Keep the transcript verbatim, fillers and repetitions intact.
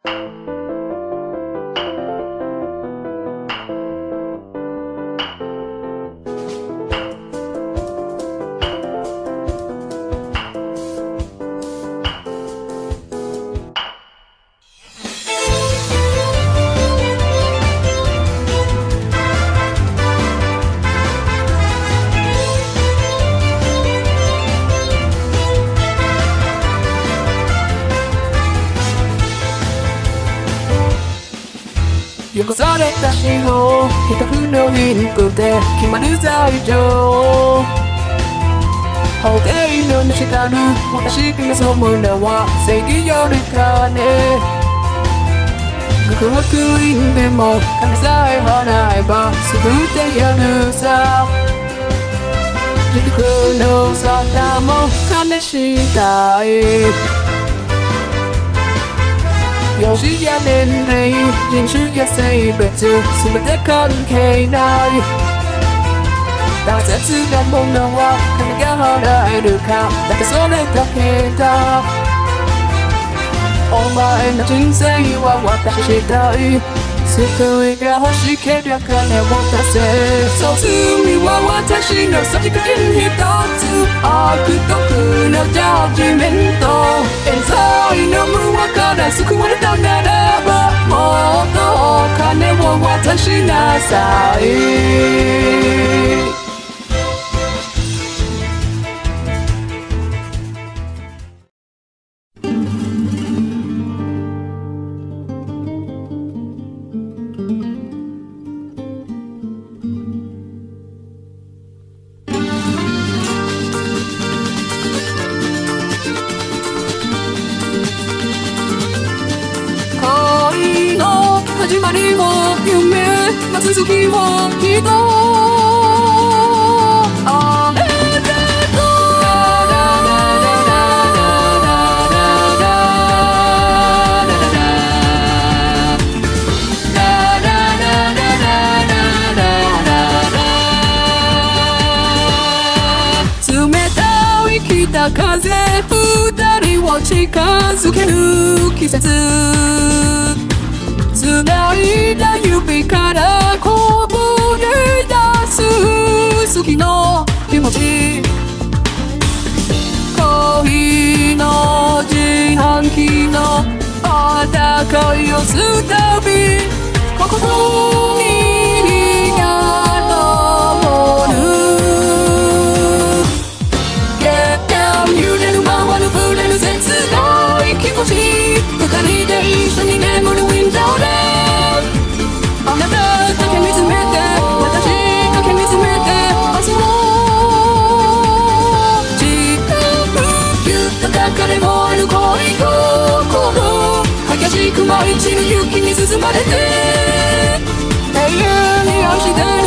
汚された四方、一つのリンクで決まる罪状。法廷の主たる私がそう思うのは正義よりかね。極悪人でも金さえ払えば全てやるさ。地獄の沙汰も金したい。容姿や年齢、人種や性別、すべて関係ない。大切なものは金が払えるか、だってそれだけだ。お前の人生は私次第。救いが欲しけりゃ金を出せ。そう罪は私のさじ加減一つ。悪と苦のジャッジメント。冤罪の無和から救われたならば、もっとお金を渡しなさい。始まりも夢の続きもきっとあれだと冷たい北風二人を近づける季節。繋いだ指からこぼれ出す好きの気持ち。恋の自販機の戦いをするたび心に火が灯る。月間揺れる回る触れる切ない気持ち。二人で一緒に眠るウィンドウであなただけ見つめて私だけ見つめて明日を時間ぎゅっと抱かれもある恋心。激しく舞い散る雪に包まれて永遠に愛してる